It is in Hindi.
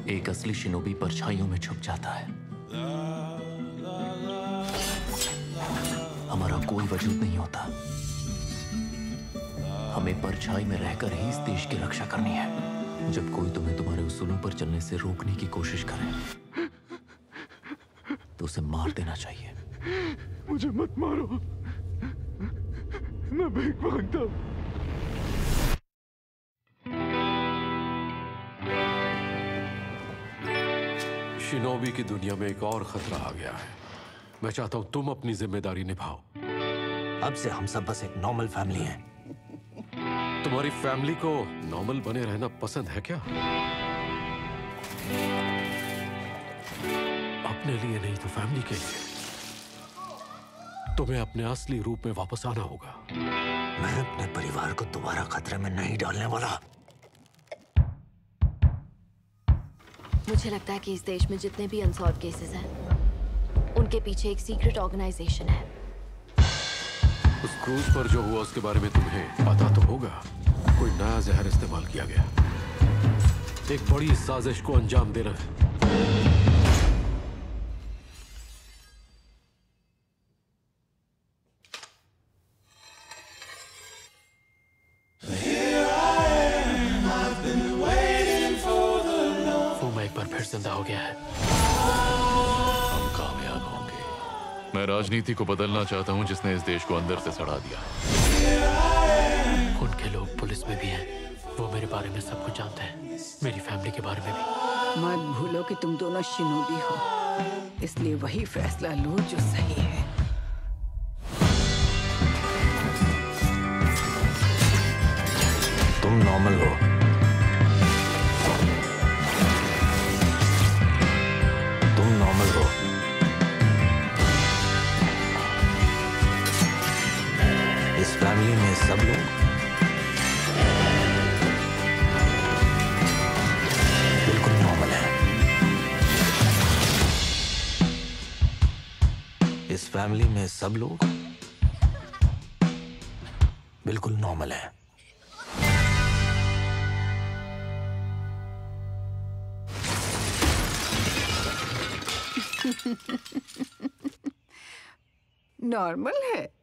एक असली शिनोबी परछाइयों में छुप जाता है। हमारा कोई वजूद नहीं होता। हमें परछाई में रहकर ही इस देश की रक्षा करनी है। जब कोई तुम्हें तुम्हारे उसूलों पर चलने से रोकने की कोशिश करे तो उसे मार देना चाहिए। मुझे मत मारो, मैं भीख मांगता हूं। शिनोबी की दुनिया में एक और खतरा आ गया है। मैं चाहता हूं तुम अपनी जिम्मेदारी निभाओ। अब से हम सब बस एक नॉर्मल फैमिली हैं। तुम्हारी फैमिली को नॉर्मल बने रहना पसंद है क्या? अपने लिए नहीं तो फैमिली के लिए। तुम्हें अपने असली रूप में वापस आना होगा। मैं अपने परिवार को दोबारा खतरे में नहीं डालने वाला। मुझे लगता है कि इस देश में जितने भी अनसॉल्व केसेस हैं, उनके पीछे एक सीक्रेट ऑर्गेनाइजेशन है। उस क्रूज पर जो हुआ उसके बारे में तुम्हें पता तो होगा। कोई नया जहर इस्तेमाल किया गया। एक बड़ी साजिश को अंजाम देना है। फिर जिंदा हो गया है। हम कामयाब होंगे। मैं राजनीति को बदलना चाहता हूं जिसने इस देश को अंदर से सड़ा दिया। उनके लोग पुलिस में भी हैं। वो मेरे बारे में सब कुछ जानते हैं, मेरी फैमिली के बारे में भी। मत भूलो कि तुम दोनों शिनोबी हो, इसलिए वही फैसला लो जो सही है। तुम नॉर्मल हो। तुम नॉर्मल हो। इस फैमिली में सब लोग बिल्कुल नॉर्मल हैं। इस फैमिली में सब लोग बिल्कुल नॉर्मल हैं। नॉर्मल है।